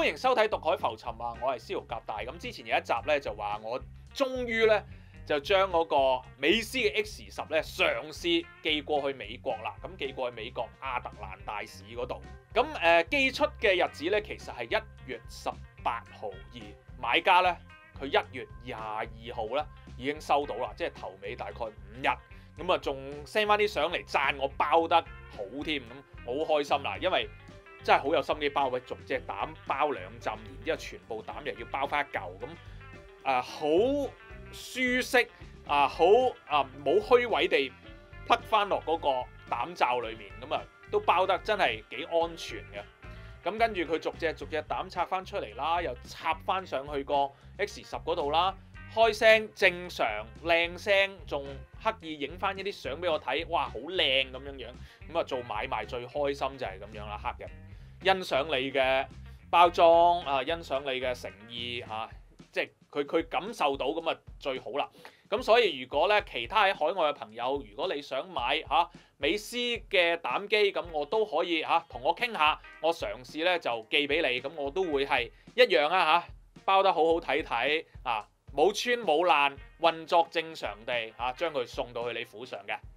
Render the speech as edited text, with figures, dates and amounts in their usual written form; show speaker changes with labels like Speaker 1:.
Speaker 1: 歡迎收睇《獨海浮沉》啊！我係司徒夾大。咁之前有一集咧就話我終於咧就將嗰個美斯嘅 X10咧嘗試寄過去美國啦。咁寄過去美國亞特蘭大市嗰度。咁寄出嘅日子咧其實係1月18號，而買家咧佢1月22號咧已經收到啦，即係頭尾大概5日。咁啊仲 send 翻啲相嚟讚我包得好添，咁我好開心啦，因為真係好有心機包，喂，逐隻膽包2浸，然之後全部膽又要包翻一嚿，咁好舒適好冇虛位地擸翻落嗰個膽罩裏面，咁都包得真係幾安全嘅。咁跟住佢逐隻膽拆翻出嚟啦，又插翻上去個 X10嗰度啦，開聲正常靚聲，仲刻意影翻一啲相俾我睇，哇，好靚咁樣。咁做買賣最開心就係咁樣啦，客人欣賞你嘅包裝欣賞你嘅誠意即係佢感受到咁最好啦。咁所以如果咧其他喺海外嘅朋友，如果你想買美斯嘅膽機，咁我都可以同我傾下，我嘗試咧就寄俾你，咁我都會係一樣包得好好睇冇穿冇爛，運作正常地將佢送到去你府上嘅。